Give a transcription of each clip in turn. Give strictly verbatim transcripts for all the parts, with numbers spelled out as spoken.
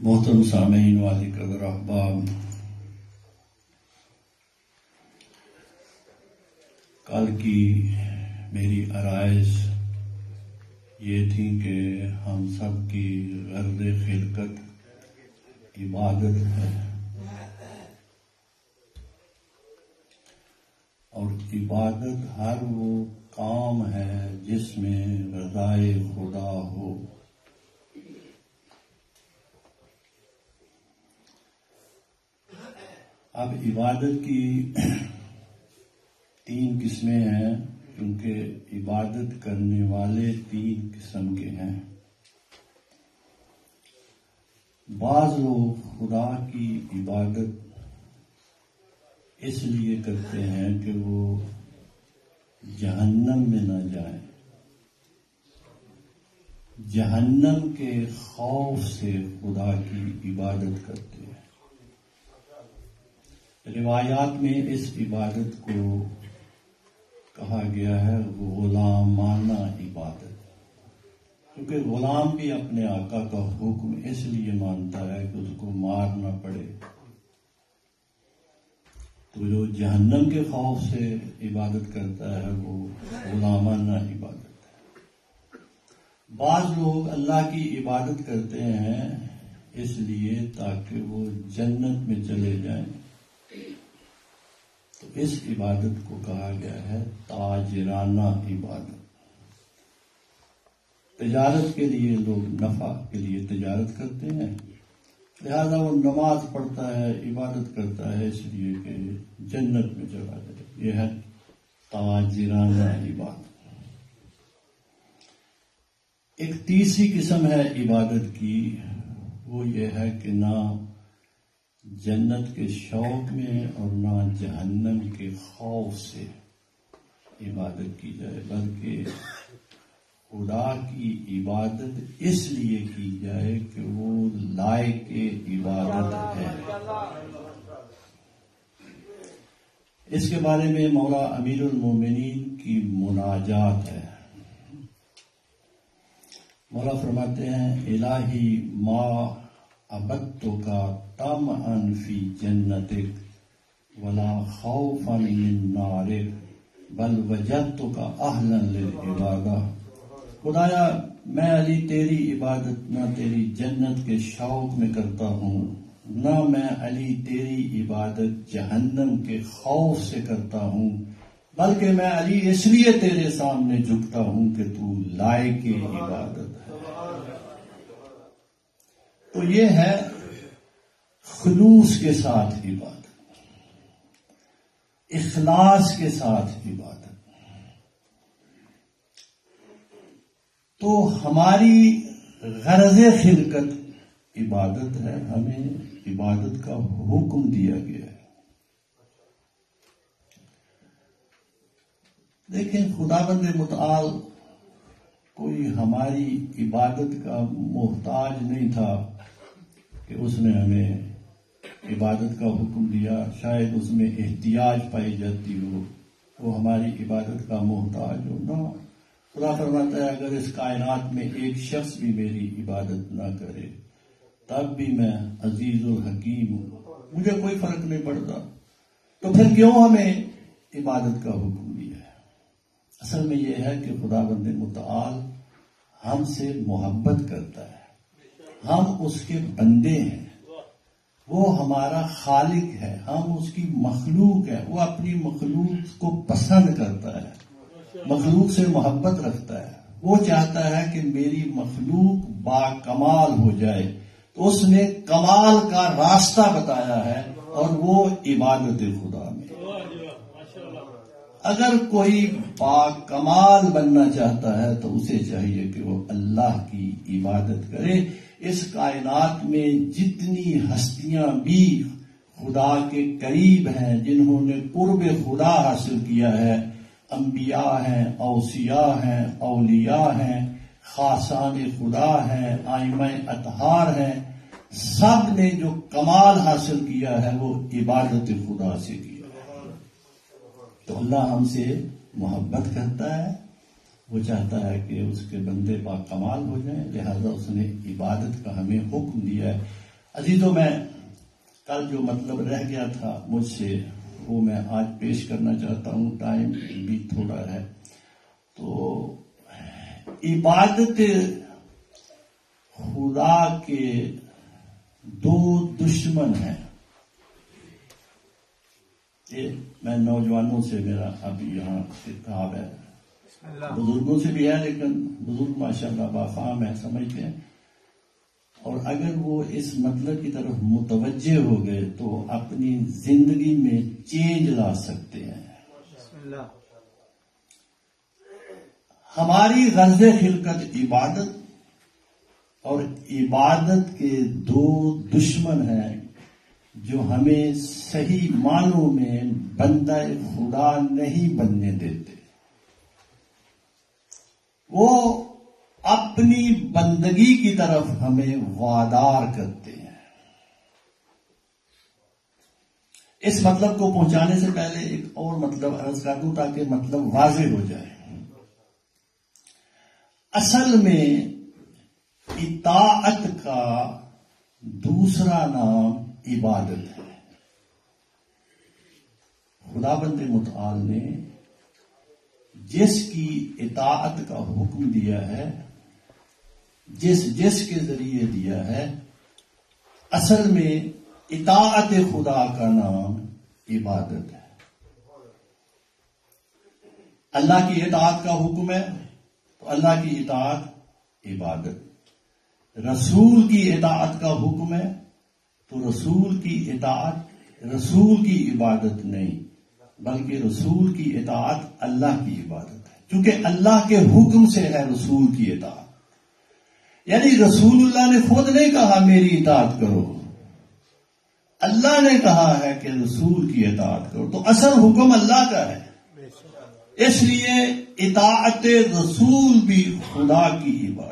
محترم سامعین والی قدر احباب، کل کی میری آرائش یہ تھی کہ ہم سب کی غرض خلقت عبادت ہے، اور عبادت ہر وہ کام ہے جس میں رضائے خدا ہو۔ اب عبادت کی تین قسمیں ہیں، کیونکہ عبادت کرنے والے تین قسم کے ہیں۔ بعض لوگ خدا کی عبادت اس لیے کرتے ہیں کہ وہ جہنم میں نہ جائیں، جہنم کے خوف سے خدا کی عبادت کرتے ہیں۔ روایات میں اس عبادت کو کہا گیا ہے غلامانہ عبادت، کیونکہ غلام بھی اپنے آقا کا حکم اس لیے مانتا ہے کہ اس کو مارنا پڑے، تو جو جہنم کے خوف سے عبادت کرتا ہے وہ غلامانہ عبادت ہے۔ بعض لوگ اللہ کی عبادت کرتے ہیں اس لیے تاکہ وہ جنت میں چلے جائیں، تو اس عبادت کو کہا گیا ہے تاجرانہ عبادت۔ تجارت کے لیے لوگ نفع کے لیے تجارت کرتے ہیں، لہذا وہ نماز پڑھتا ہے، عبادت کرتا ہے اس لیے کہ جنت میں چلا جائے، یہ ہے تاجرانہ عبادت۔ ایک تیسری قسم ہے عبادت کی، وہ یہ ہے کہ نہ جنت کے شوق میں اور نہ جہنم کے خوف سے عبادت کی جائے، بلکہ خدا کی عبادت اس لیے کی جائے کہ وہ لائق عبادت ہے۔ اس کے بارے میں مولا امیر المومنین کی مناجات ہے۔ مولا فرماتے ہیں الہی ما عبدتو کا طمعا فی جنتک ولا خوفا من نارک بل وجدتو کا اہلا للعبادہ۔ خدایا میں علی تیری عبادت نہ تیری جنت کے شوق میں کرتا ہوں، نہ میں علی تیری عبادت جہنم کے خوف سے کرتا ہوں، بلکہ میں علی اس لیے تیرے سامنے جھکتا ہوں کہ تو لائق عبادت ہے۔ تو یہ ہے خلوص کے ساتھ عبادت، اخلاص کے ساتھ عبادت۔ تو ہماری غرض خلقت عبادت ہے، ہمیں عبادت کا حکم دیا گیا ہے۔ دیکھیں خدا بند متعال کوئی ہماری عبادت کا محتاج نہیں تھا کہ اس نے ہمیں عبادت کا حکم دیا، شاید اس میں احتیاج پائی جاتی ہو، وہ ہماری عبادت کا محتاج ہو نہ۔ خدا فرماتا ہے اگر اس کائنات میں ایک شخص بھی میری عبادت نہ کرے تب بھی میں عزیز الحکیم ہوں، مجھے کوئی فرق نہیں پڑتا، تو پھر کیوں ہمیں عبادت کا حکم دیا ہے؟ اصل میں یہ ہے کہ خدا بند متعال ہم سے محبت کرتا ہے، ہم اس کے بندے ہیں، وہ ہمارا خالق ہے، ہم اس کی مخلوق ہے، وہ اپنی مخلوق کو پسند کرتا ہے، مخلوق سے محبت رکھتا ہے، وہ چاہتا ہے کہ میری مخلوق با کمال ہو جائے، تو اس نے کمال کا راستہ بتایا ہے اور وہ عبادت خدا میں۔ اگر کوئی با کمال بننا چاہتا ہے تو اسے چاہیے کہ وہ اللہ کی عبادت کرے۔ اس کائنات میں جتنی ہستیاں بھی خدا کے قریب ہیں، جنہوں نے قرب خدا حاصل کیا ہے، انبیاء ہیں، اوصیاء ہیں، اولیاء ہیں، خاصان خدا ہیں، ائمہ اطہار ہیں، سب نے جو کمال حاصل کیا ہے وہ عبادت خدا سے کیا۔ تو اللہ ہم سے محبت کرتا ہے، وہ چاہتا ہے کہ اس کے بندے با کمال ہو جائیں، لہذا اس نے عبادت کا ہمیں حکم دیا ہے۔ عزیزوں، میں کل جو مطلب رہ گیا تھا مجھ سے وہ میں آج پیش کرنا چاہتا ہوں، ٹائم بھی تھوڑا ہے. تو عبادت خدا کے دو دشمن ہیں. یہ میں نوجوانوں سے میرا اب یہاں خطاب ہے، بزرگوں سے بھی ہے، لیکن بزرگ ماشاءاللہ بافہم ہے، سمجھتے ہیں، اور اگر وہ اس مطلب کی طرف متوجہ ہو گئے تو اپنی زندگی میں چینج لا سکتے ہیں. ہماری غرض خلقت عبادت، اور عبادت کے دو دشمن ہیں جو ہمیں صحیح معنوں میں بندہ خدا نہیں بننے دیتے. وہ اپنی بندگی کی طرف ہمیں وادار کرتے ہیں. اس مطلب کو پہنچانے سے پہلے ایک اور مطلب عرض کر دوں تاکہ مطلب واضح ہو جائے. اصل میں اطاعت کا دوسرا نام عبادت ہے. خدا بند متعال نے جس کی اطاعت کا حکم دیا ہے، جس جس کے ذریعے دیا ہے، اصل میں اطاعت خدا کا نام عبادت ہے. اللہ کی اطاعت کا حکم ہے تو اللہ کی اطاعت عبادت. رسول کی اطاعت کا حکم ہے تو رسول کی اطاعت رسول کی عبادت نہیں بلکہ رسول کی اطاعت اللہ کی عبادت ہے، کیونکہ اللہ کے حکم سے ہے رسول کی اطاعت. یعنی رسول اللہ نے خود نہیں کہا میری اطاعت کرو، اللہ نے کہا ہے کہ رسول کی اطاعت کرو، تو اصل حکم اللہ کا ہے. اس لیے اطاعت رسول بھی خدا کی عبادت.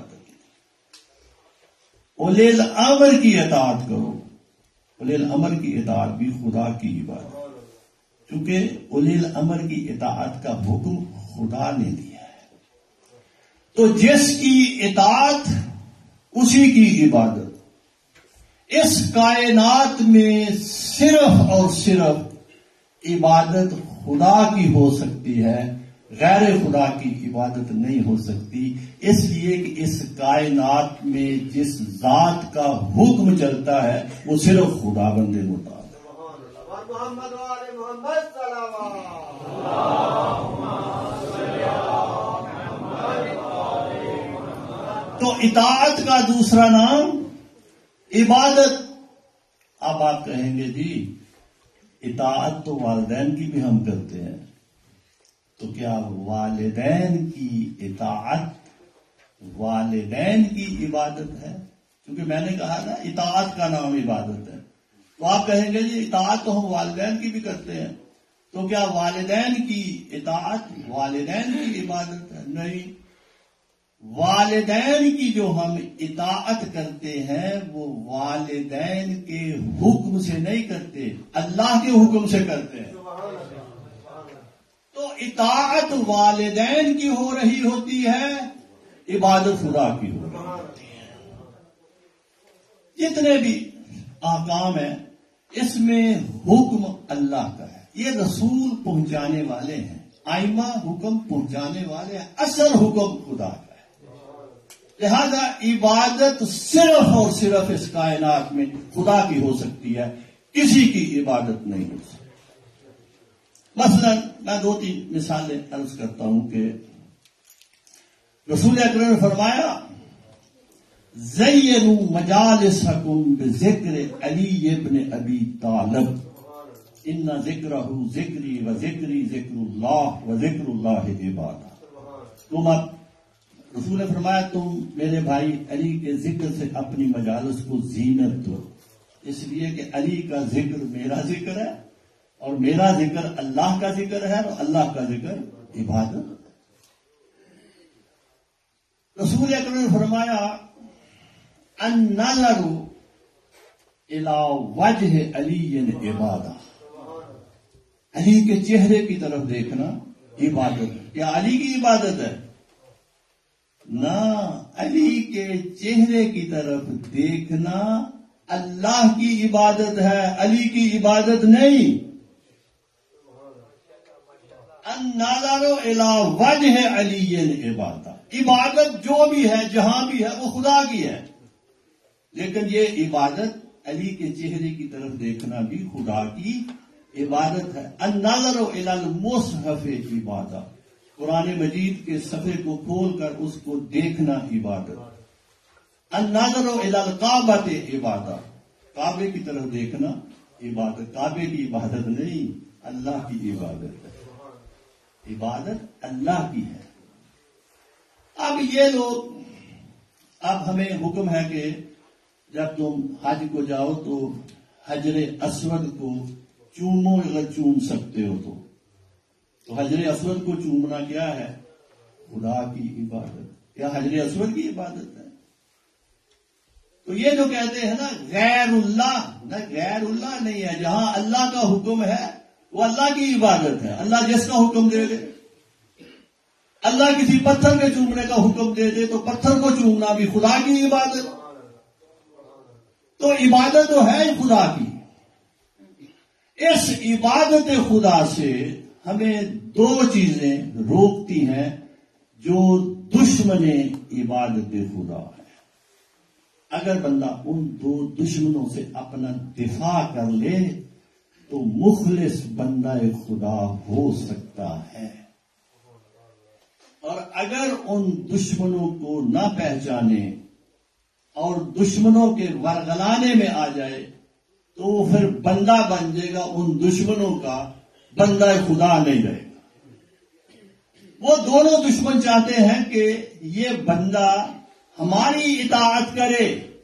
اولی الامر کی اطاعت کرو، اولی الامر کی اطاعت بھی خدا کی عبادت، کیونکہ اولی الامر کی اطاعت کا حکم خدا نے دیا ہے. تو جس کی اطاعت اسی کی عبادت. اس کائنات میں صرف اور صرف عبادت خدا کی ہو سکتی ہے، غیر خدا کی عبادت نہیں ہو سکتی، اس لیے کہ اس کائنات میں جس ذات کا حکم چلتا ہے وہ صرف خدا بند متعال ہے. تو اطاعت کا دوسرا نام عبادت. اب آپ کہیں گے جی اطاعت تو والدین کی بھی ہم کرتے ہیں، تو کیا والدین کی اطاعت والدین کی عبادت ہے؟ کیونکہ میں نے کہا نا اطاعت کا نام عبادت ہے. تو آپ کہیں گے جی اطاعت تو ہم والدین کی بھی کرتے ہیں، تو کیا والدین کی اطاعت والدین کی عبادت ہے؟ نہیں، والدین کی جو ہم اطاعت کرتے ہیں وہ والدین کے حکم سے نہیں کرتے، اللہ کے حکم سے کرتے ہیں. تو اطاعت والدین کی ہو رہی ہوتی ہے، عبادت خدا کی ہو رہی ہوتی ہے. جتنے بھی احکام ہیں اس میں حکم اللہ کا ہے، یہ رسول پہنچانے والے ہیں، آئمہ حکم پہنچانے والے ہیں، اصل حکم خدا کا ہے. لہذا عبادت صرف اور صرف اس کائنات میں خدا کی ہو سکتی ہے، کسی کی عبادت نہیں ہو سکتی. مثلا میں دو تین مثالیں عرض کرتا ہوں کہ رسول اکرم نے فرمایا زینوا مجالسکم بذکر علی ابن ابی طالب ان ذکرہ ذکری و ذکری ذکر اللہ و ذکر اللہ عبادہ. تم اب رسول نے فرمایا تم میرے بھائی علی کے ذکر سے اپنی مجالس کو زینت دو، اس لیے کہ علی کا ذکر میرا ذکر ہے اور میرا ذکر اللہ کا ذکر ہے اور اللہ کا ذکر عبادت. رسول اکرم نے فرمایا النظر الی وجہ علی عبادہ، علی کے چہرے کی طرف دیکھنا عبادت ہے. کیا علی کی عبادت ہے؟ نہ، علی کے چہرے کی طرف دیکھنا اللہ کی عبادت ہے، علی کی عبادت نہیں۔ النظر الی وجہ علی عبادت، عبادت جو بھی ہے جہاں بھی ہے وہ خدا کی ہے، لیکن یہ عبادت علی کے چہرے کی طرف دیکھنا بھی خدا کی عبادت ہے۔ النظر الی المصحف عبادت، قرآن مجید کے صفحے کو کھول کر اس کو دیکھنا عبادت۔ النظر الی الکعبۃ عبادت، کعبے کی طرف دیکھنا عبادت، کعبے کی عبادت نہیں، اللہ کی عبادت ہے، عبادت اللہ کی ہے۔ اب یہ لوگ، اب ہمیں حکم ہے کہ جب تم حج کو جاؤ تو حجر اسود کو چومو، اگر چوم سکتے ہو تو تو حجر اسود کو چومنا کیا ہے؟ خدا کی عبادت، کیا حجر اسود کی عبادت ہے؟ تو یہ جو کہتے ہیں نا غیر اللہ، نہ غیر اللہ نہیں ہے، جہاں اللہ کا حکم ہے وہ اللہ کی عبادت ہے، اللہ جس کا حکم دے دے۔ اللہ کسی پتھر کے چومنے کا حکم دے دے تو پتھر کو چومنا بھی خدا کی عبادت، تو عبادت تو ہے خدا کی۔ اس عبادت خدا سے ہمیں دو چیزیں روکتی ہیں جو دشمن عبادت خدا ہے۔ اگر بندہ ان دو دشمنوں سے اپنا دفاع کر لے تو مخلص بندہ خدا ہو سکتا ہے، اور اگر ان دشمنوں کو نہ پہچانے اور دشمنوں کے ورغلانے میں آ جائے تو وہ پھر بندہ بن جائے گا ان دشمنوں کا، بندہ خدا نہیں رہے گا۔ وہ دونوں دشمن چاہتے ہیں کہ یہ بندہ ہماری اطاعت کرے۔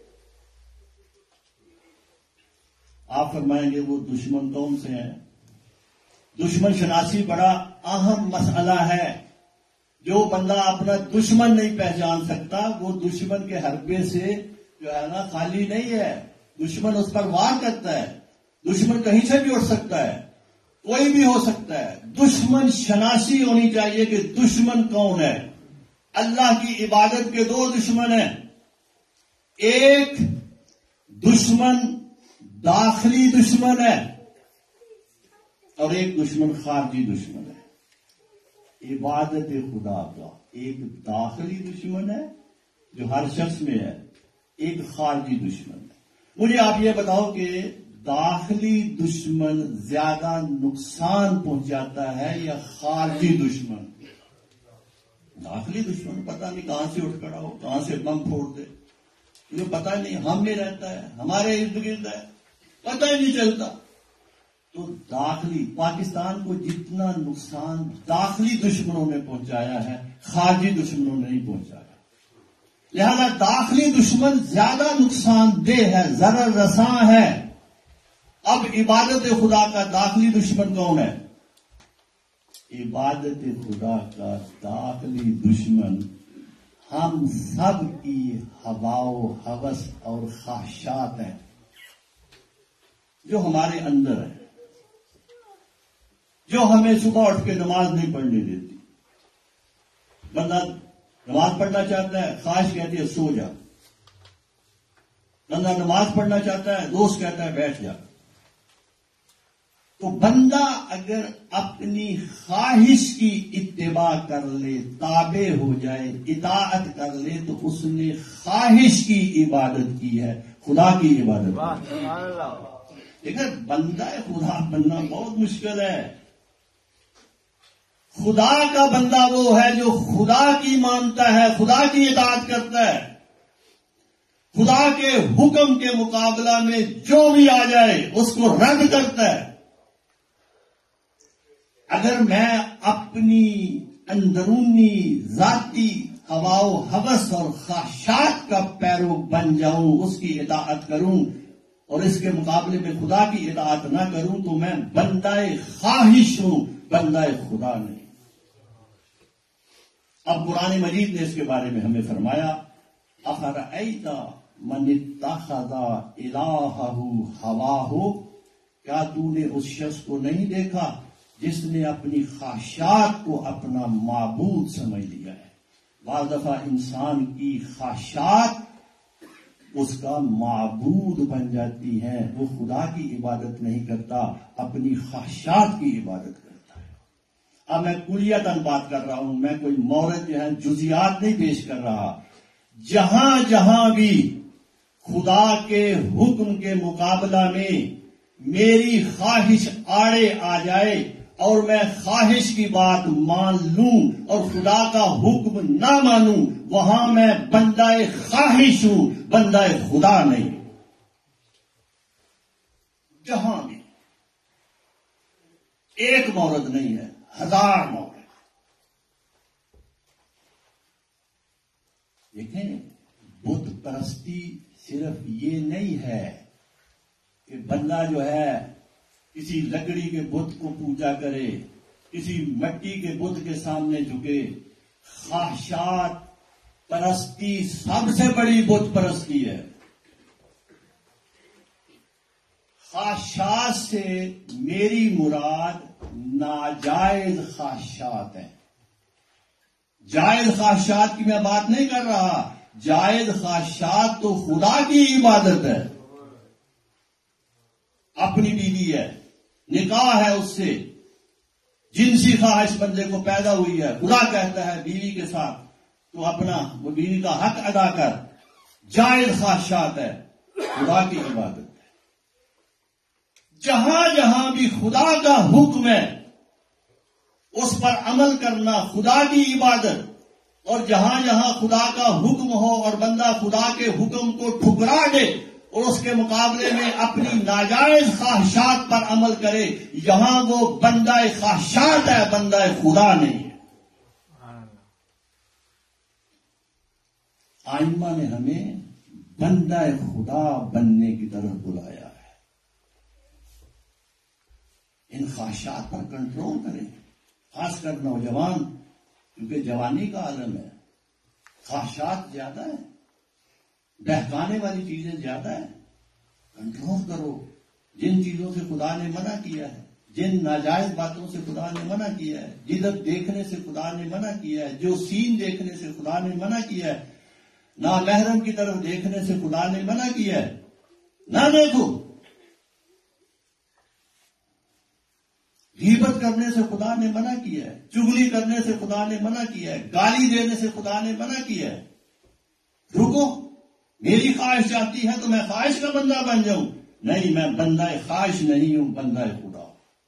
آپ فرمائیں گے وہ دشمن کون سے ہیں؟ دشمن شناسی بڑا اہم مسئلہ ہے۔ جو بندہ اپنا دشمن نہیں پہچان سکتا وہ دشمن کے حربے سے جو ہے نا خالی نہیں ہے، دشمن اس پر وار کرتا ہے، دشمن کہیں سے بھی اٹھ سکتا ہے، کوئی بھی ہو سکتا ہے۔ دشمن شناسی ہونی چاہیے کہ دشمن کون ہے۔ اللہ کی عبادت کے دو دشمن ہیں، ایک دشمن داخلی دشمن ہے اور ایک دشمن خارجی دشمن ہے۔ عبادت خدا کا ایک داخلی دشمن ہے جو ہر شخص میں ہے، ایک خارجی دشمن ہے۔ مجھے آپ یہ بتاؤ کہ داخلی دشمن زیادہ نقصان پہنچاتا ہے یا خارجی دشمن؟ داخلی دشمن پتہ نہیں کہاں سے اٹھ کھڑا ہو، کہاں سے بم پھوڑ دے، یہ پتہ نہیں ہم میں رہتا ہے، ہمارے ارد گرد ہے، پتہ ہی نہیں چلتا۔ تو داخلی پاکستان کو جتنا نقصان داخلی دشمنوں نے پہنچایا ہے خارجی دشمنوں نے نہیں پہنچایا، لہذا داخلی دشمن زیادہ نقصان دہ ہے، ضرر رساں ہے۔ اب عبادت خدا کا داخلی دشمن کون ہے؟ عبادت خدا کا داخلی دشمن ہم سب کی ہوا و ہوس اور خواہشات ہیں جو ہمارے اندر ہے، جو ہمیں صبح اٹھ کے نماز نہیں پڑھنے دیتی۔ بندہ نماز پڑھنا چاہتا ہے، خواہش کہتی ہے سو جا۔ بندہ نماز پڑھنا چاہتا ہے، دوست کہتا ہے بیٹھ جا۔ تو بندہ اگر اپنی خواہش کی اتباع کر لے، تابع ہو جائے، اطاعت کر لے، تو اس نے خواہش کی عبادت کی ہے، خدا کی عبادت کی ہے۔ لیکن بندہ خدا بننا بہت مشکل ہے۔ خدا کا بندہ وہ ہے جو خدا کی مانتا ہے، خدا کی اطاعت کرتا ہے، خدا کے حکم کے مقابلہ میں جو بھی آ جائے اس کو رد کرتا ہے۔ اگر میں اپنی اندرونی ذاتی ہوا و ہوس اور خواہشات کا پیرو بن جاؤں، اس کی اطاعت کروں اور اس کے مقابلے میں خدا کی اطاعت نہ کروں تو میں بندہ خواہش ہوں، بندہ خدا نہیں۔ اب قرآن مجید نے اس کے بارے میں ہمیں فرمایا، اَفَرَأَيْتَ مَنِ اتَّخَذَ إِلَٰهَهُ هَوَاهُ، کیا تو نے اس شخص کو نہیں دیکھا جس نے اپنی خواہشات کو اپنا معبود سمجھ لیا ہے۔ بعض دفعہ انسان کی خواہشات اس کا معبود بن جاتی ہیں. وہ خدا کی عبادت نہیں کرتا، اپنی خواہشات کی عبادت کرتا ہے. اب میں کلیتاً بات کر رہا ہوں، میں کوئی مورد جو ہے جزیات نہیں پیش کر رہا. جہاں جہاں بھی خدا کے حکم کے مقابلہ میں میری خواہش آڑے آ جائے اور میں خواہش کی بات مان لوں اور خدا کا حکم نہ مانوں، وہاں میں بندہ خواہش ہوں، بندہ خدا نہیں. جہاں بھی ایک مورد نہیں ہے، ہزار مورد. دیکھیں، بت پرستی صرف یہ نہیں ہے کہ بندہ جو ہے کسی لکڑی کے بت کو پوجا کرے، کسی مٹی کے بت کے سامنے جھکے. خواہشات پرستی سب سے بڑی بت پرستی ہے. خواہشات سے میری مراد ناجائز خواہشات ہیں. جائز خواہشات کی میں بات نہیں کر رہا. جائز خواہشات تو خدا کی عبادت ہے. اپنی بیوی ہے، نکاح ہے اس سے، جنسی خواہش بندے کو پیدا ہوئی ہے، خدا کہتا ہے بیوی کے ساتھ تو اپنا وہ بیوی کا حق ادا کر. جائز خواہشات ہے، خدا کی عبادت ہے. جہاں جہاں بھی خدا کا حکم ہے اس پر عمل کرنا خدا کی عبادت، اور جہاں جہاں خدا کا حکم ہو اور بندہ خدا کے حکم کو ٹھکرا دے اور اس کے مقابلے میں اپنی ناجائز خواہشات پر عمل کرے، یہاں وہ بندہ خواہشات ہے، بندہ خدا نہیں ہے. آئمہ نے ہمیں بندہ خدا بننے کی طرف بلایا ہے. ان خواہشات پر کنٹرول کریں، خاص کر نوجوان، کیونکہ جوانی کا عالم ہے. خواہشات زیادہ ہیں، بہکانے والی چیزیں زیادہ ہیں. کنٹرول کرو. جن چیزوں سے خدا نے منع کیا ہے، جن ناجائز باتوں سے خدا نے منع کیا ہے، جدت دیکھنے سے خدا نے منع کیا ہے، جو سین دیکھنے سے خدا نے منع کیا ہے، نامحرم کی طرف دیکھنے سے خدا نے منع کیا ہے، نہ دیکھو. غیبت کرنے سے خدا نے منع کیا ہے، چغلی کرنے سے خدا نے منع کیا ہے، گالی دینے سے خدا نے منع کیا ہے. رکو، میری خواہش چاہتی ہے تو میں خواہش کا بندہ بن جاؤں. نہیں، میں بندہ خواہش نہیں ہوں، بندہ خدا.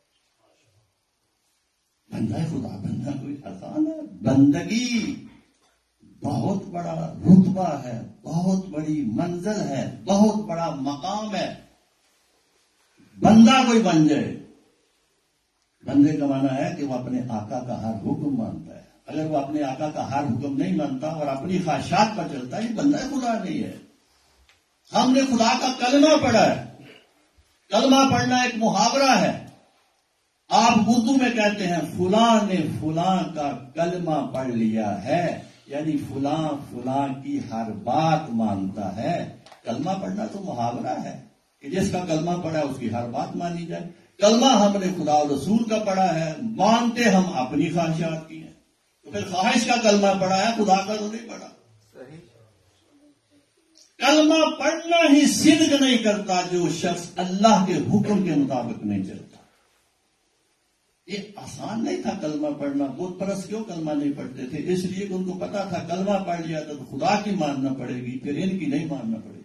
بندہ خدا بندہ کوئی آسان ہے؟ بندگی بہت بڑا رتبہ ہے، بہت بڑی منزل ہے، بہت بڑا مقام ہے. بندہ کوئی بن جائے. بندے کا معنی ہے کہ وہ اپنے آقا کا ہر حکم مانتا ہے. اگر وہ اپنے آقا کا ہر حکم نہیں مانتا اور اپنی خواہشات پر چلتا ہے، یہ بندہ خدا نہیں ہے. ہم نے خدا کا کلمہ پڑھا ہے. کلمہ پڑھنا ایک محاورہ ہے. آپ اردو میں کہتے ہیں فلاں نے فلاں کا کلمہ پڑھ لیا ہے، یعنی فلاں فلاں کی ہر بات مانتا ہے. کلمہ پڑھنا تو محاورہ ہے کہ جس کا کلمہ پڑھا ہے اس کی ہر بات مانی جائے. کلمہ ہم نے خدا و رسول کا پڑھا ہے، مانتے ہم اپنی خواہشات کی ہیں. تو پھر خواہش کا کلمہ پڑھا ہے، خدا کا تو نہیں پڑھا. کلمہ پڑھنا ہی صدق نہیں کرتا جو شخص اللہ کے حکم کے مطابق نہیں چلتا. یہ آسان نہیں تھا کلمہ پڑھنا. بت پرست کیوں کلمہ نہیں پڑھتے تھے؟ اس لیے کہ ان کو پتا تھا کلمہ پڑھ لیا تو خدا کی ماننا پڑے گی، پھر ان کی نہیں ماننا پڑے گی.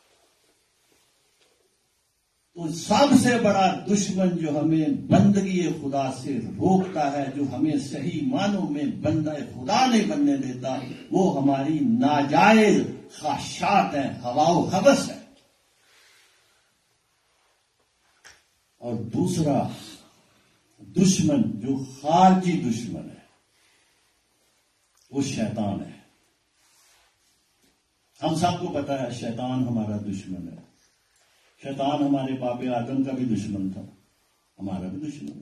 تو سب سے بڑا دشمن جو ہمیں بندگی خدا سے روکتا ہے، جو ہمیں صحیح معنوں میں بندہ خدا نہیں بننے دیتا، وہ ہماری ناجائز خواہشات ہیں، ہوا و ہوس ہے. اور دوسرا دشمن جو خارجی دشمن ہے وہ شیطان ہے. ہم سب کو پتا ہے شیطان ہمارا دشمن ہے. شیطان ہمارے باپ آدم کا بھی دشمن تھا، ہمارا بھی دشمن ہے.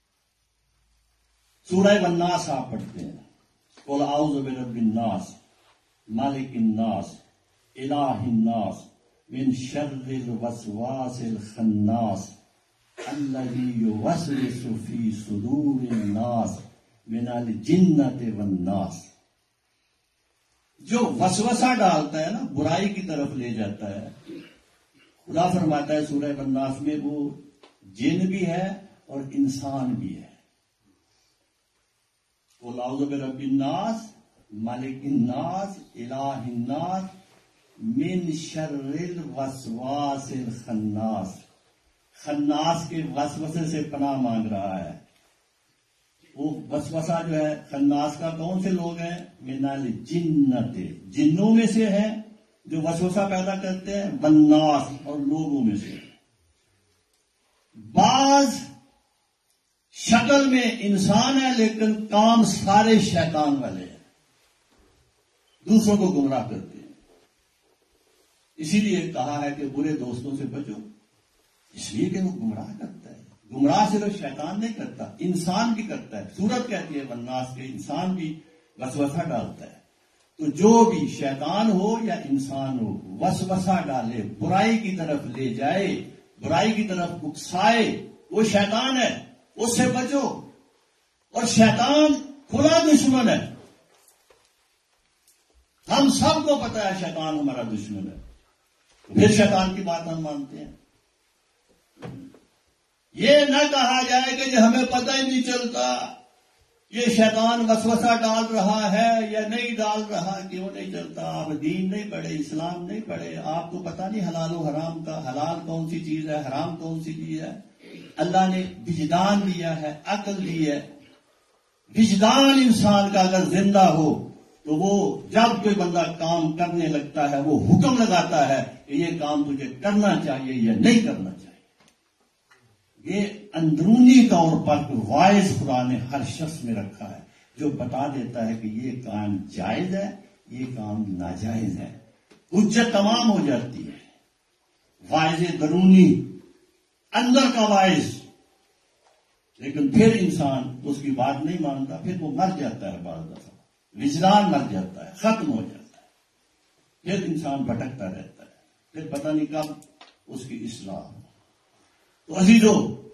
سورہ الناس آپ پڑھتے ہیں، قل اعوذ برب الناس، مالک الناس، الہ الناس، من شر الوسواس الخناس، الذی یوسوس فی صدور الناس من الجنۃ والناس. جو وسوسہ ڈالتا ہے نا، برائی کی طرف لے جاتا ہے، خدا فرماتا ہے سورہ الناس میں وہ جن بھی ہے اور انسان بھی ہے. قل اعوذ برب الناس ملک الناس الہ الناس من شر الوسواس الخناس. خناس کے وسوسے سے پناہ مانگ رہا ہے. وہ وسوسہ جو ہے خناس کا کون سے لوگ ہیں؟ من الجنت، جنوں میں سے ہیں جو وسوسہ پیدا کرتے ہیں، والناس، اور لوگوں میں سے. بعض شکل میں انسان ہے لیکن کام سارے شیطان والے ہیں، دوسروں کو گمراہ کرتے ہیں. اسی لیے کہا ہے کہ برے دوستوں سے بچو، اس لیے کہ وہ گمراہ کرتا ہے. گمراہ صرف شیطان نہیں کرتا، انسان بھی کرتا ہے. سورت کہتی ہے والناس کے انسان بھی وسوسہ ڈالتا ہے. تو جو بھی شیطان ہو یا انسان ہو وسوسہ ڈالے، برائی کی طرف لے جائے، برائی کی طرف اکسائے، وہ شیطان ہے، اس سے بچو. اور شیطان کھلا دشمن ہے، ہم سب کو پتا ہے شیطان ہمارا دشمن ہے. پھر شیطان کی بات ہم مانتے ہیں. یہ نہ کہا جائے کہ جو ہمیں پتہ ہی نہیں چلتا یہ شیطان وسوسہ ڈال رہا ہے یا نہیں ڈال رہا، کیوں نہیں چلتا؟ آپ دین نہیں پڑھے، اسلام نہیں پڑھے، آپ کو پتہ نہیں حلال و حرام کا، حلال کون سی چیز ہے، حرام کون سی چیز ہے. اللہ نے وجدان دیا ہے، عقل دی ہے. وجدان انسان کا اگر زندہ ہو تو وہ جب کوئی بندہ کام کرنے لگتا ہے وہ حکم لگاتا ہے کہ یہ کام تجھے کرنا چاہیے یا نہیں کرنا چاہیے. یہ اندرونی طور پر وائز خدا نے ہر شخص میں رکھا ہے جو بتا دیتا ہے کہ یہ کام جائز ہے، یہ کام ناجائز ہے. حجت تمام ہو جاتی ہے. وائز درونی، اندر کا وائز. لیکن پھر انسان اس کی بات نہیں مانتا، پھر وہ مر جاتا ہے. بعض دفعہ وجدان مر جاتا ہے، ختم ہو جاتا ہے. پھر انسان بھٹکتا رہتا ہے، پھر پتہ نہیں کب اس کی اصلاح ہو. تو عزیزو،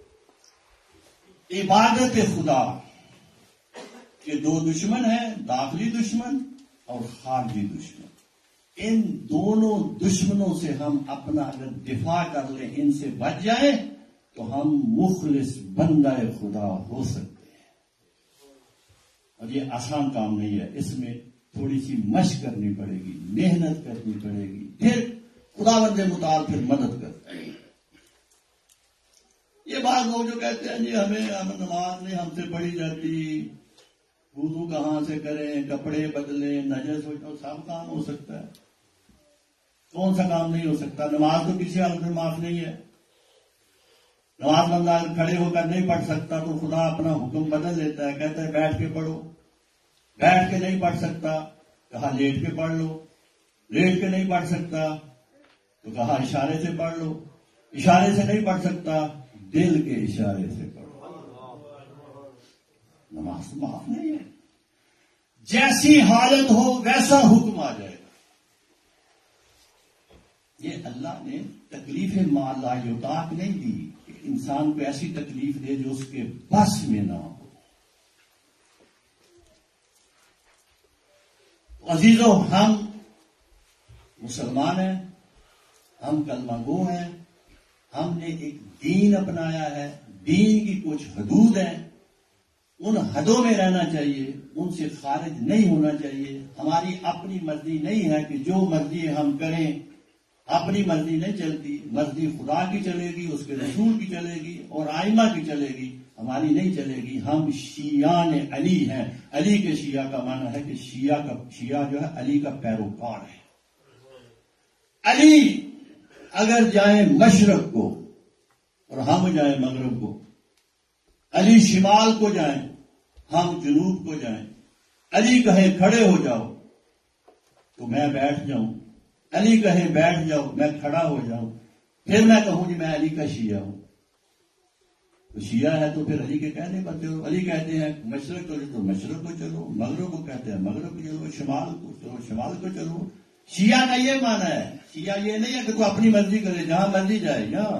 عبادت خدا کے دو دشمن ہیں، داخلی دشمن اور خارجی دشمن. ان دونوں دشمنوں سے ہم اپنا اگر دفاع کر لیں، ان سے بچ جائیں تو ہم مخلص بندہ خدا ہو سکتے ہیں. اور یہ آسان کام نہیں ہے، اس میں تھوڑی سی مشق کرنی پڑے گی، محنت کرنی پڑے گی، پھر خدا بندے متعال پھر مدد کرتا ہے. یہ بعض لوگ جو کہتے ہیں جی ہمیں ہم نماز نہیں ہم سے پڑھی جاتی، وضو کہاں سے کریں، کپڑے بدلیں، نجس ہو جائے، سب کام ہو سکتا ہے. کون سا کام نہیں ہو سکتا؟ نماز تو کسی حالت میں معاف نہیں ہے. نماز بندہ کھڑے ہو کر نہیں پڑھ سکتا تو خدا اپنا حکم بدل دیتا ہے، کہتا ہے بیٹھ کے پڑھو. بیٹھ کے نہیں پڑھ سکتا، کہا لیٹ کے پڑھ لو. لیٹ کے نہیں پڑھ سکتا تو کہا اشارے سے پڑھ لو. اشارے سے نہیں پڑھ سکتا، دل کے اشارے سے پڑھو. نماز معاف نہیں ہے. جیسی حالت ہو ویسا حکم آ جائے گا. یہ اللہ نے تکلیف ما لا یطاق نہیں دی کہ انسان کو ایسی تکلیف دے جو اس کے بس میں نہ ہو. عزیزو، ہم مسلمان ہیں، ہم کلمہ گو ہیں، ہم نے ایک دین اپنایا ہے. دین کی کچھ حدود ہیں، ان حدوں میں رہنا چاہیے، ان سے خارج نہیں ہونا چاہیے. ہماری اپنی مرضی نہیں ہے کہ جو مرضی ہم کریں، اپنی مرضی نہیں چلتی. مرضی خدا کی چلے گی، اس کے رسول کی چلے گی اور آئمہ کی چلے گی، ہماری نہیں چلے گی. ہم شیعان علی ہیں. علی کے شیعہ کا معنی ہے کہ شیعہ کا شیعہ جو ہے علی کا پیروکار ہے. علی اگر جائیں مشرق کو اور ہم جائیں مغرب کو، علی شمال کو جائیں ہم جنوب کو جائیں، علی کہیں کھڑے ہو جاؤ تو میں بیٹھ جاؤں، علی کہیں بیٹھ جاؤ میں کھڑا ہو جاؤں، پھر میں کہوں جی میں علی کا شیعہ ہوں. تو شیعہ ہے تو پھر علی کے کہنے پر چلو. علی کہتے ہیں مشرق کو تو مشرق کو چلو، مغرب کو کہتے ہیں مغرب کو چلو، شمال کو چلو شمال کو چلو. شیعہ کا یہ معنی ہے. شیعہ یہ نہیں ہے کہ تو اپنی مرضی کرے، جہاں مرضی جائے. یہاں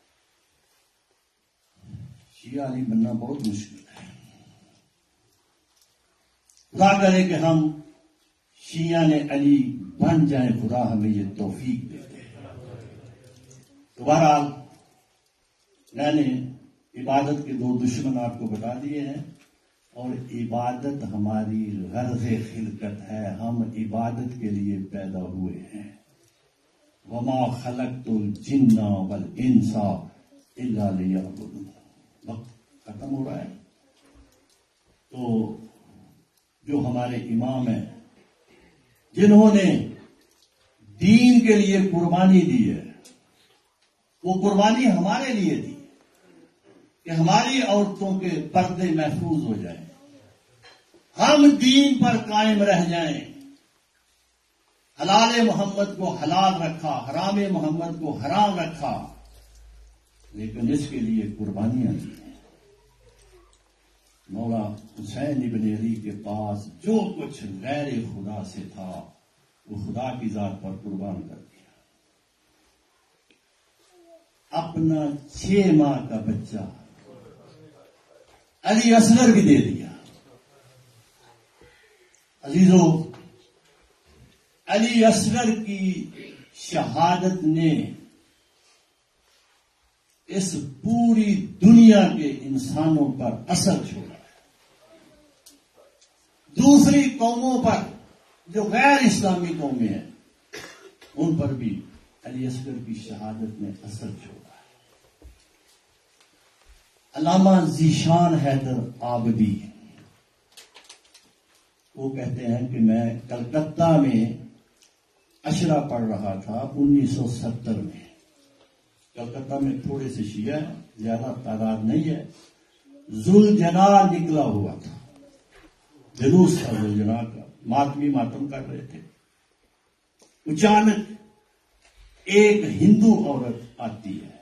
شیعہ علی بننا بہت مشکل ہے. خدا کرے کہ ہم شیعہ نے علی بن جائیں، خدا ہمیں یہ توفیق دے دے۔ تو بہرحال میں نے عبادت کے دو دشمن آپ کو بتا دیے ہیں، اور عبادت ہماری غرض خلقت ہے، ہم عبادت کے لیے پیدا ہوئے ہیں۔ وما خلقت الجن والانس الا لیعبدون۔ وقت ختم ہو رہا ہے، تو جو ہمارے امام ہیں جنہوں نے دین کے لیے قربانی دی ہے، وہ قربانی ہمارے لیے دی کہ ہماری عورتوں کے پردے محفوظ ہو جائیں، ہم دین پر قائم رہ جائیں، حلال محمد کو حلال رکھا، حرام محمد کو حرام رکھا، لیکن اس کے لیے قربانیاں دی ہیں۔ مولا حسین ابن علی کے پاس جو کچھ غیر خدا سے تھا وہ خدا کی ذات پر قربان کر دیا۔ اپنا چھ ماہ کا بچہ علی اصغر بھی دے دیا۔ عزیزو، علی اصغر کی شہادت نے اس پوری دنیا کے انسانوں پر اثر چھوڑا ہے۔ دوسری قوموں پر جو غیر اسلامی قومیں ہیں ان پر بھی علی اصغر کی شہادت نے اثر چھوڑا ہے۔ علامہ ذیشان حیدر آبدی وہ کہتے ہیں کہ میں کلکتہ میں عشرہ پڑھ رہا تھا انیس سو ستر میں۔ کلکتہ میں تھوڑے سے شیعہ ہیں، زیادہ تعداد نہیں ہے۔ ذوالجنا نکلا ہوا تھا، جلوس تھا ذوالجنا کا، ماتمی ماتم کر رہے تھے۔ اچانک ایک ہندو عورت آتی ہے،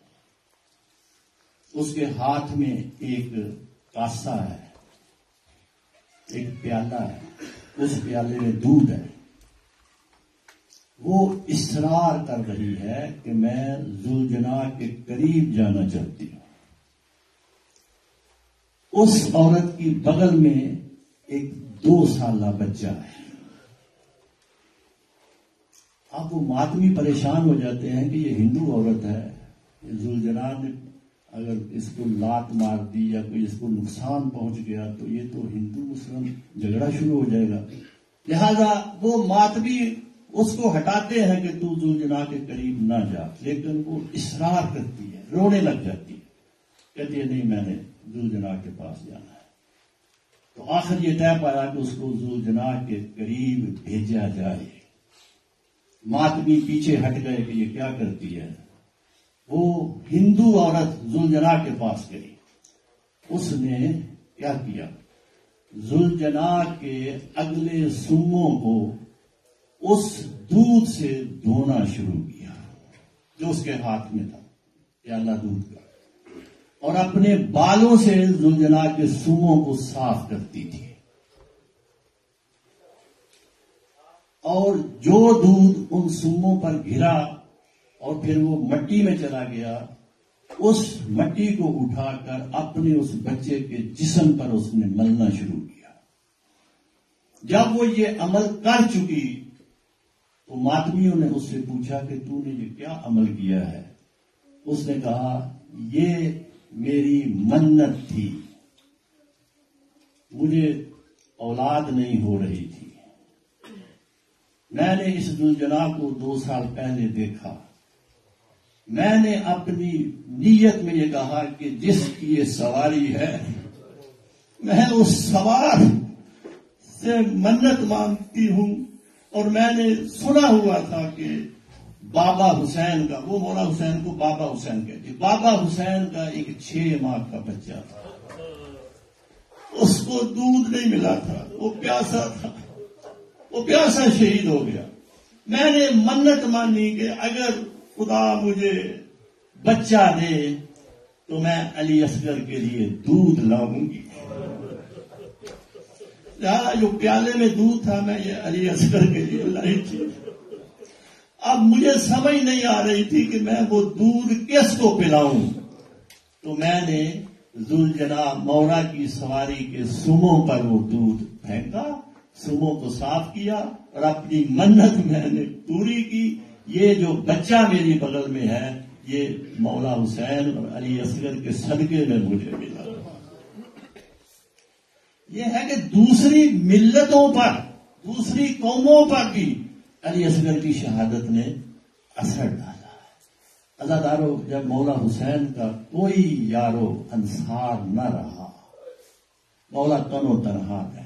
اس کے ہاتھ میں ایک کاسا ہے، ایک پیالہ ہے، اس پیالے میں دودھ ہے۔ وہ اصرار کر رہی ہے کہ میں ذوالجنا کے قریب جانا چاہتی ہوں۔ اس عورت کی بغل میں ایک دو سالہ بچہ ہے۔ اب وہ ماتمی پریشان ہو جاتے ہیں کہ یہ ہندو عورت ہے، ذوالجنا نے اگر اس کو لات مار دی یا کوئی اس کو نقصان پہنچ گیا تو یہ تو ہندو مسلم جھگڑا شروع ہو جائے گا، لہذا وہ ماتمی اس کو ہٹاتے ہیں کہ تو ذوالجنا کے قریب نہ جا، لیکن وہ اصرار کرتی ہے، رونے لگ جاتی ہے، کہتی ہے نہیں میں نے ذوالجنا کے پاس جانا ہے۔ تو آخر یہ طے پایا کہ اس کو ذوالجنا کے قریب بھیجا جائے۔ ماتمی پیچھے ہٹ گئے کہ یہ کیا کرتی ہے۔ وہ ہندو عورت ذوالجنا کے پاس گئی، اس نے کیا کیا، ذوالجنا کے اگلے سنگوں کو اس دودھ سے دھونا شروع کیا جو اس کے ہاتھ میں تھا، پیالہ دودھ کا، اور اپنے بالوں سے ذوالجنا کے سنگوں کو صاف کرتی تھی، اور جو دودھ ان سنگوں پر گرا اور پھر وہ مٹی میں چلا گیا، اس مٹی کو اٹھا کر اپنے اس بچے کے جسم پر اس نے ملنا شروع کیا۔ جب وہ یہ عمل کر چکی تو ماتمیوں نے اس سے پوچھا کہ تو نے یہ کیا عمل کیا ہے؟ اس نے کہا یہ میری منت تھی، مجھے اولاد نہیں ہو رہی تھی، میں نے اس ذوالجنا کو دو سال پہلے دیکھا، میں نے اپنی نیت میں یہ کہا کہ جس کی یہ سواری ہے میں اس سوار سے منت مانگتی ہوں، اور میں نے سنا ہوا تھا کہ بابا حسین کا، وہ مولا حسین کو بابا حسین کہتے، بابا حسین کا ایک چھ ماہ کا بچہ تھا، اس کو دودھ نہیں ملا تھا، وہ پیاسا تھا، وہ پیاسا شہید ہو گیا۔ میں نے منت مانی کہ اگر خدا مجھے بچہ دے تو میں علی اصغر کے لیے دودھ لاؤں گی، جو پیالے میں دودھ تھا میں یہ علی اصغر کے لیے لائی تھی۔ اب مجھے سمجھ نہیں آ رہی تھی کہ میں وہ دودھ کس کو پلاؤں، تو میں نے ذوالجنا مولا کی سواری کے سموں پر وہ دودھ پھینکا سموں کو صاف کیا اور اپنی منت میں نے پوری کی. یہ جو بچہ میری بغل میں ہے یہ مولا حسین اور علی اصغر کے صدقے میں مجھے ملا. یہ ہے کہ دوسری ملتوں پر دوسری قوموں پر بھی علی اصغر کی شہادت نے اثر ڈالا ہے. اللہ دارو جب مولا حسین کا کوئی یارو انصار نہ رہا مولا تن و تنہا رہ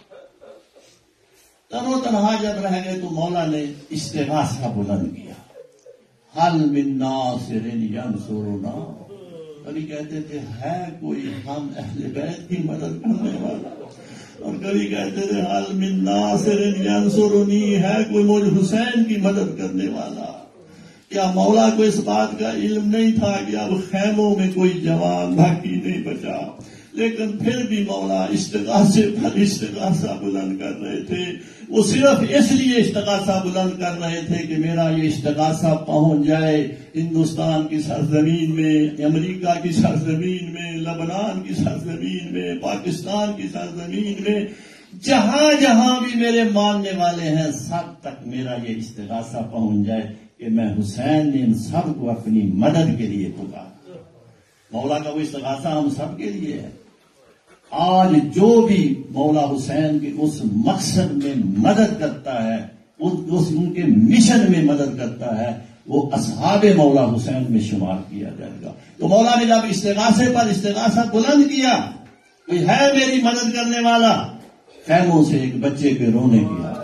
تن و تنہا جب رہ گئے تو مولا نے استغاثہ بلند کیا. حل من ناصر ینصرنا. کبھی کہتے تھے ہے کوئی ہم اہل بیت کی مدد کرنے والا اور کبھی کہتے تھے حل من ناصر ینصرنی ہے کوئی مجھ حسین کی مدد کرنے والا. کیا مولا کو اس بات کا علم نہیں تھا کہ اب خیموں میں کوئی جوان باقی نہیں بچا؟ لیکن پھر بھی مولا استغاثے پر استغاثہ بلند کر رہے تھے. وہ صرف اس لیے استغاثہ بلند کر رہے تھے کہ میرا یہ استغاثہ پہنچ جائے ہندوستان کی سرزمین میں، امریکہ کی سرزمین میں، لبنان کی سرزمین میں، پاکستان کی سرزمین میں، جہاں جہاں بھی میرے ماننے والے ہیں سب تک میرا یہ استغاثہ پہنچ جائے کہ میں حسین نے ان سب کو اپنی مدد کے لیے پکارا. مولا کا وہ استغاثہ ہم سب کے لیے ہے. آج جو بھی مولا حسین کے اس مقصد میں مدد کرتا ہے اس ان کے مشن میں مدد کرتا ہے وہ اصحاب مولا حسین میں شمار کیا جائے گا. تو مولا نے جب استغاثے پر استغاثہ بلند کیا کوئی ہے میری مدد کرنے والا، خیموں سے ایک بچے کے رونے کی آواز.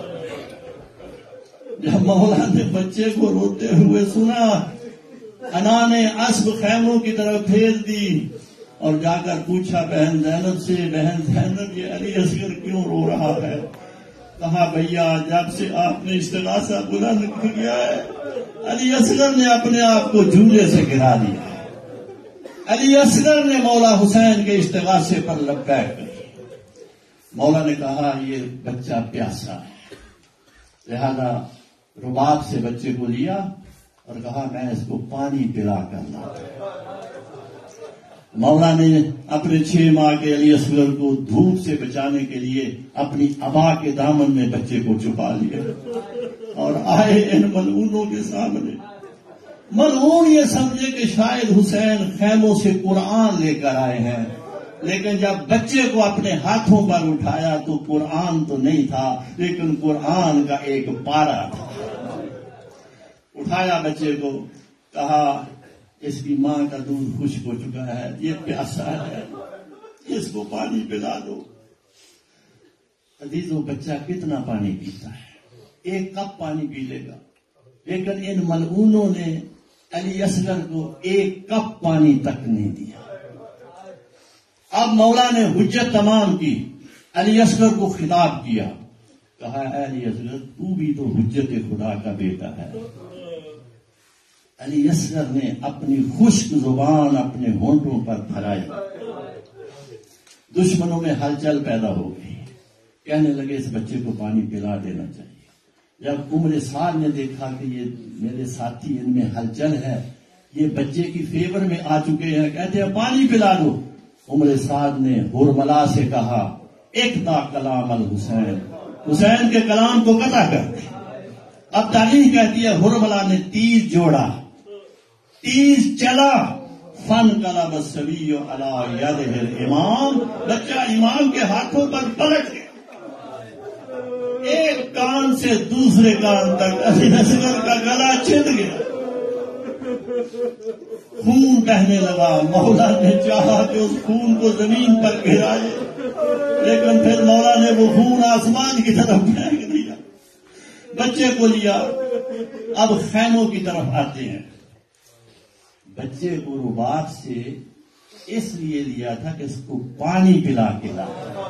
جب مولا نے بچے کو روتے ہوئے سنا انا نے اسب خیموں کی طرف پھیر دی اور جا کر پوچھا بہن زینب سے، بہن زینب یہ علی اصغر کیوں رو رہا ہے؟ کہا بھیا جب سے آپ نے استغاثہ بلند کیا ہے علی اصغر نے اپنے آپ کو جھولے سے گرا دیا. علی اصغر نے مولا حسین کے استغاثے پر لبیک کر. مولا نے کہا یہ بچہ پیاسا ہے، لہذا رباب سے بچے کو لیا اور کہا میں اس کو پانی پلا کر لاتا. مولا نے اپنے چھ ماہ کے علی اصغر کو دھوپ سے بچانے کے لیے اپنی ابا کے دامن میں بچے کو چھپا لیا اور آئے ان ملعونوں کے سامنے. ملعون یہ سمجھے کہ شاید حسین خیموں سے قرآن لے کر آئے ہیں، لیکن جب بچے کو اپنے ہاتھوں پر اٹھایا تو قرآن تو نہیں تھا لیکن قرآن کا ایک پارا تھا. اٹھایا بچے کو، کہا اس کی ماں کا دودھ خشک ہو چکا ہے، یہ پیاسا ہے، اس کو پانی پلا دو. عزیزو بچہ کتنا پانی پیتا ہے؟ ایک کپ پانی پی لے گا، لیکن ان ملعونوں نے علی اصغر کو ایک کپ پانی تک نہیں دیا. اب مولا نے حجت تمام کی، علی اصغر کو خطاب کیا، کہا اے علی اصغر تو بھی تو حجت خدا کا بیٹا ہے. علی اصغر نے اپنی خشک زبان اپنے ہونٹوں پر بھرائی. دشمنوں میں ہلچل پیدا ہو گئی، کہنے لگے اس بچے کو پانی پلا دینا چاہیے. جب عمر سعد نے دیکھا کہ یہ میرے ساتھی ان میں ہلچل ہے، یہ بچے کی فیور میں آ چکے ہیں، کہتے ہیں پانی پلا دو. عمر سعد نے ہرملا سے کہا اقطع کلام الحسین، حسین کے کلام کو قطع کر دے. اب تاریخ کہتی ہے ہرملا نے تیر جوڑا، تیر چلا، فن قلب الصبی علی یدہ الامام، بچہ امام کے ہاتھوں پر پلٹ گیا. ایک کان سے دوسرے کان تک علی اصغر کا گلا چھد گیا، خون بہنے لگا. مولا نے چاہا کہ اس خون کو زمین پر گرائے، لیکن پھر مولا نے وہ خون آسمان کی طرف پھینک دیا. بچے کو لیا، اب خیموں کی طرف آتے ہیں. بچے کو رباب سے اس لیے لیا تھا کہ اس کو پانی پلا کے لا.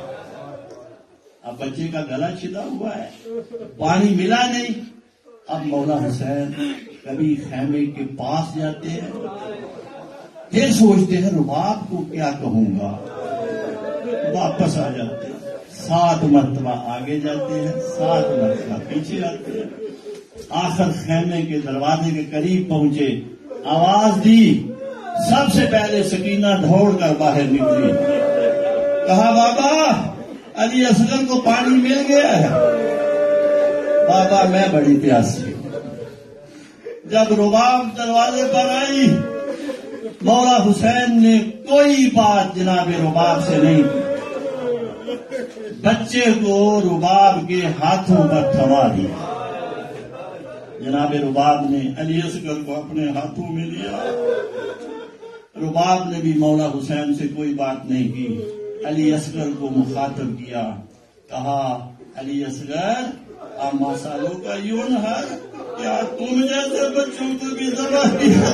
اب بچے کا گلا چھدا ہوا ہے، پانی ملا نہیں. اب مولا حسین کبھی خیمے کے پاس جاتے ہیں، پھر سوچتے ہیں رباب کو کیا کہوں گا، واپس آ جاتے ہیں. سات مرتبہ آگے جاتے ہیں، سات مرتبہ پیچھے آتے ہیں. آخر خیمے کے دروازے کے قریب پہنچے، آواز دی. سب سے پہلے سکینہ دوڑ کر باہر نکلی، کہا بابا علی اصغر کو پانی مل گیا ہے؟ بابا میں بڑی پیاسی ہوں۔ جب رباب دروازے پر آئی، مولا حسین نے کوئی بات جناب رباب سے نہیں کی، بچے کو رباب کے ہاتھوں پر تھما دیا۔ جناب رباب نے علی اصغر کو اپنے ہاتھوں میں لیا۔ رباب نے بھی مولا حسین سے کوئی بات نہیں کی، علی اصغر کو مخاطب کیا، کہا علی اصغر اما سالوں کا یون ہے، کیا تم جیسے بچوں کو بھی ذبح کیا؟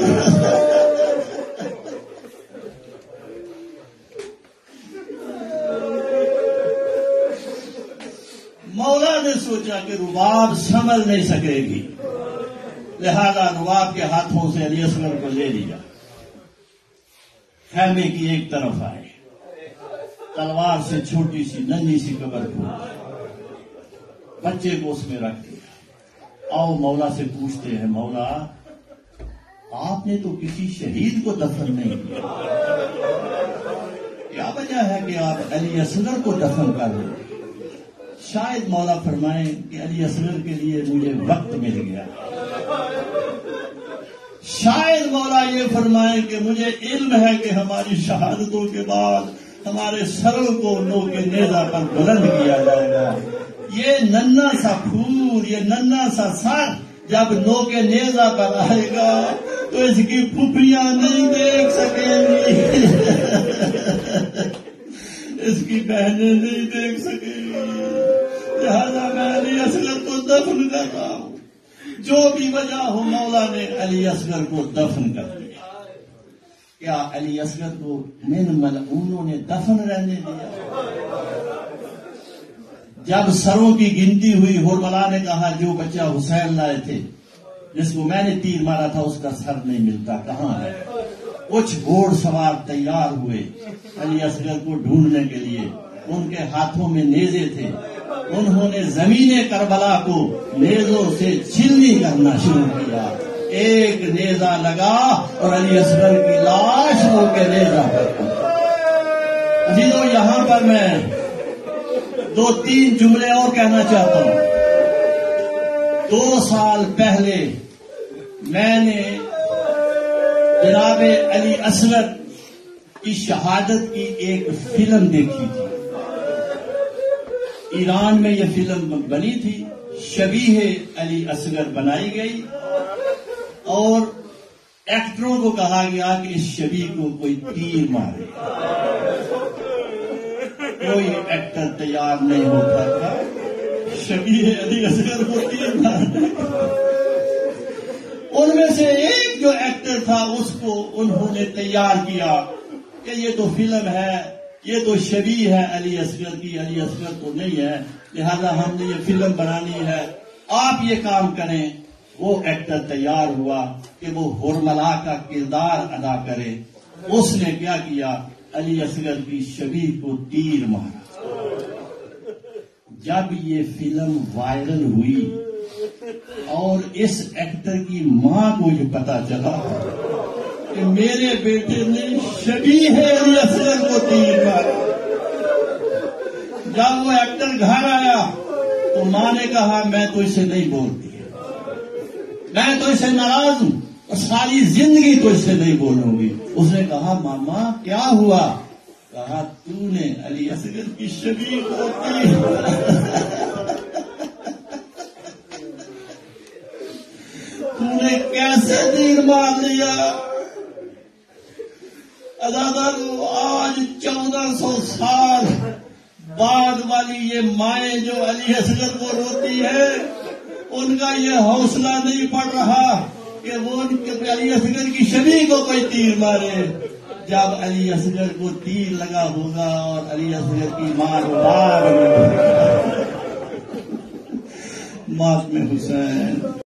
مولا نے سوچا کہ رباب سنبھل نہیں سکے گی، لہذا رباب کے ہاتھوں سے علی اصغر کو لے لیا، خیمے کی ایک طرف آئے، تلوار سے چھوٹی سی ننھی سی قبر کھودی، بچے کو اس میں رکھ دیا۔ آؤ مولا سے پوچھتے ہیں، مولا آپ نے تو کسی شہید کو دفن نہیں کیا، کیا وجہ ہے کہ آپ علی اصغر کو دفن کر رہے؟ شاید مولا فرمائیں کہ علی اصغر کے لیے مجھے وقت مل گیا، شاید مولا یہ فرمائیں کہ مجھے علم ہے کہ ہماری شہادتوں کے بعد ہمارے سروں کو نو کے نیزہ پر بلند کیا جائے گا، یہ ننھا سا پھول، یہ ننھا سا سر جب نو کے نیزہ پر آئے گا تو اس کی پھپھیاں نہیں دیکھ سکیں گی، اس کی بہنیں نہیں دیکھ سکیں گی، لہذا میں علی اصغر کو دفن کر رہا ہوں۔ جو بھی وجہ ہو، مولا نے علی اصغر کو دفن کر دیا۔ کیا علی اصغر کو من ملعونوں نے دفن رہنے دیا؟ جب سروں کی گنتی ہوئی، ہرملا نے کہا جو بچہ حسین لائے تھے، جس کو میں نے تیر مارا تھا، اس کا سر نہیں ملتا، کہاں ہے؟ کچھ گھوڑ سوار تیار ہوئے علی اصغر کو ڈھونڈنے کے لیے، ان کے ہاتھوں میں نیزے تھے، انہوں نے زمین کربلا کو نیزوں سے چھلنی کرنا شروع کیا، ایک نیزہ لگا اور علی اصغر کی لاش ہو کے نیزہ پر۔ ابھی تو یہاں پر میں دو تین جملے اور کہنا چاہتا ہوں۔ دو سال پہلے میں نے جناب علی اصغر کی شہادت کی ایک فلم دیکھی تھی، ایران میں یہ فلم بنی تھی، شبیہ علی اصغر بنائی گئی اور ایکٹروں کو کہا گیا کہ اس شبیہ کو کوئی تیر مارے، کوئی ایکٹر تیار نہیں ہوتا تھا شبیہ علی اصغر کو تیر مارے۔ ان میں سے ایک جو ایکٹر تھا اس کو انہوں نے تیار کیا کہ یہ تو فلم ہے، یہ تو شبیہ ہے علی اصغر کی، علی اصغر تو نہیں ہے، لہذا ہم نے یہ فلم بنانی ہے، آپ یہ کام کریں۔ وہ ایکٹر تیار ہوا کہ وہ ہرملا کا کردار ادا کرے۔ اس نے کیا کیا؟ علی اصغر کی شبیہ کو تیر مارا۔ جب یہ فلم وائرل ہوئی اور اس ایکٹر کی ماں کو یہ پتا چلا کہ میرے بیٹے نے شبیہ علی اصغر کو تیر مارا، جب وہ ایکٹر گھر آیا تو ماں نے کہا میں تو اسے نہیں بولتی، میں تو اسے ناراض ہوں اور ساری زندگی تو اس سے نہیں بولوں گی۔ اس نے کہا ماما کیا ہوا؟ کہا تو نے علی اصغر کی شبیہ کو تیر تو نے کیسے تیر مار لیا؟ ادادارو، آج چودہ سو سال بعد والی یہ مائیں جو علی اصغر کو روتی ہے، ان کا یہ حوصلہ نہیں پڑ رہا کہ وہ ان کے علی اصغر کی شبیہ کو کوئی تیر مارے۔ جب علی اصغر کو تیر لگا ہوگا اور علی اصغر کی ماں مار میں ماتم حسین